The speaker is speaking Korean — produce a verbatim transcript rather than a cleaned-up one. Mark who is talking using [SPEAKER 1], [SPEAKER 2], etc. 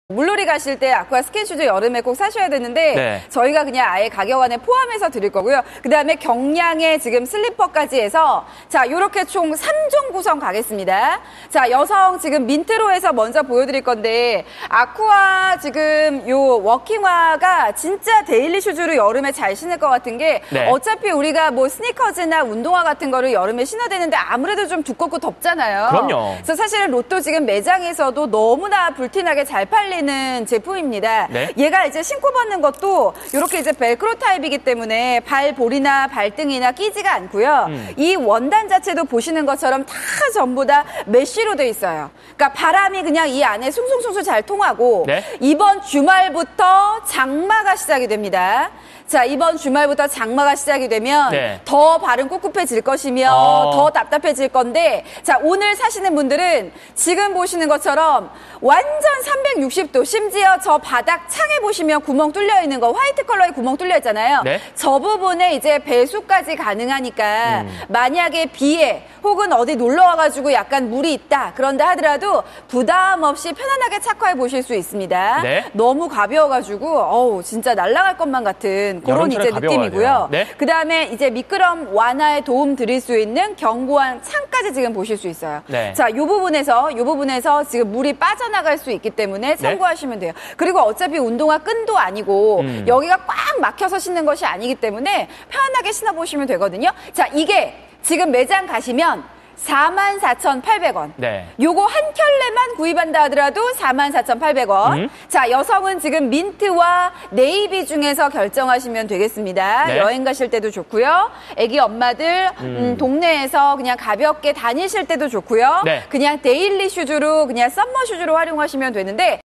[SPEAKER 1] 물놀이 가실 때 아쿠아 스킨 슈즈 여름에 꼭 사셔야 되는데
[SPEAKER 2] 네.
[SPEAKER 1] 저희가 그냥 아예 가격 안에 포함해서 드릴 거고요. 그다음에 경량의 지금 슬리퍼까지 해서 자 이렇게 총 삼 종 구성 가겠습니다. 자 여성 지금 민트로 해서 먼저 보여드릴 건데 아쿠아 지금 요 워킹화가 진짜 데일리 슈즈로 여름에 잘 신을 것 같은 게
[SPEAKER 2] 네.
[SPEAKER 1] 어차피 우리가 뭐 스니커즈나 운동화 같은 거를 여름에 신어야 되는데 아무래도 좀 두껍고 덥잖아요.
[SPEAKER 2] 그럼요.
[SPEAKER 1] 그래서 사실은 로또 지금 매장에서도 너무나 불티나게 잘 팔리는 제품입니다.
[SPEAKER 2] 네.
[SPEAKER 1] 얘가 이제 신고 벗는 것도 이렇게 이제 벨크로 타입이기 때문에 발볼이나 발등이나 끼지가 않고요. 음. 이 원단 자체도 보시는 것처럼 다 전부 다 메쉬로 돼 있어요. 그러니까 바람이 그냥 이 안에 숭숭숭숭 잘 통하고
[SPEAKER 2] 네.
[SPEAKER 1] 이번 주말부터 장마가 시작이 됩니다. 자, 이번 주말부터 장마가 시작이 되면
[SPEAKER 2] 네.
[SPEAKER 1] 더 발은 꿉꿉해질 것이며
[SPEAKER 2] 어.
[SPEAKER 1] 더 답답해질 건데 자, 오늘 사시는 분들은 지금 보시는 것처럼 완전 삼백육십 도 심지어 저 바닥 창에 보시면 구멍 뚫려 있는 거 화이트 컬러에 구멍 뚫려 있잖아요.
[SPEAKER 2] 네.
[SPEAKER 1] 저 부분에 이제 배수까지 가능하니까
[SPEAKER 2] 음.
[SPEAKER 1] 만약에 비에 혹은 어디 놀러 와가지고 약간 물이 있다 그런다 하더라도 부담 없이 편안하게 착화해 보실 수 있습니다.
[SPEAKER 2] 네.
[SPEAKER 1] 너무 가벼워가지고 어우 진짜 날아갈 것만 같은 그런 이제 느낌이고요.
[SPEAKER 2] 네.
[SPEAKER 1] 그 다음에 이제 미끄럼 완화에 도움 드릴 수 있는 견고한 창까지 지금 보실 수 있어요.
[SPEAKER 2] 네.
[SPEAKER 1] 자, 이 부분에서 이 부분에서 지금 물이 빠져나갈 수 있기 때문에 참고하시면 돼요. 그리고 어차피 운동화 끈도 아니고
[SPEAKER 2] 음.
[SPEAKER 1] 여기가 꽉 막혀서 신는 것이 아니기 때문에 편안하게 신어보시면 되거든요. 자, 이게 지금 매장 가시면 사만 사천팔백 원.
[SPEAKER 2] 네.
[SPEAKER 1] 요거 한 켤레만 구입한다 하더라도 사만 사천팔백 원. 음? 자, 여성은 지금 민트와 네이비 중에서 결정하시면 되겠습니다.
[SPEAKER 2] 네.
[SPEAKER 1] 여행 가실 때도 좋고요. 애기 엄마들 음. 음, 동네에서 그냥 가볍게 다니실 때도 좋고요.
[SPEAKER 2] 네.
[SPEAKER 1] 그냥 데일리 슈즈로 그냥 썸머 슈즈로 활용하시면 되는데